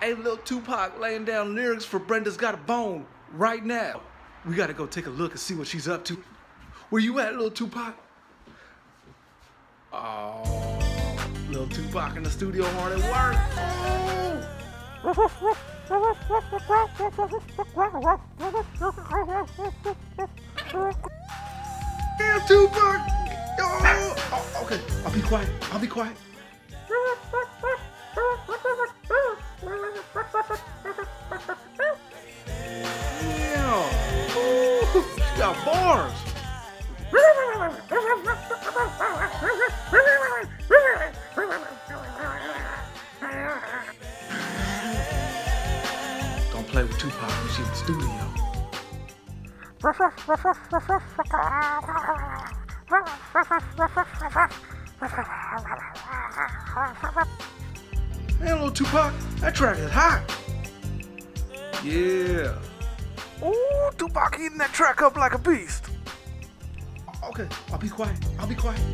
Hey, Lil Tupac laying down lyrics for Brenda's Got a Bone right now. We gotta go take a look and see what she's up to. Where you at, Lil Tupac? Oh, Lil Tupac in the studio hard at work. Damn, Tupac! Oh, okay, I'll be quiet. I'll be quiet. Damn! Ooh, she got bars. Don't play with Tupac when she's in the studio. Hey, Lil Tupac, that track is hot. Yeah. Ooh, Tupac eating that track up like a beast. Okay, I'll be quiet. I'll be quiet.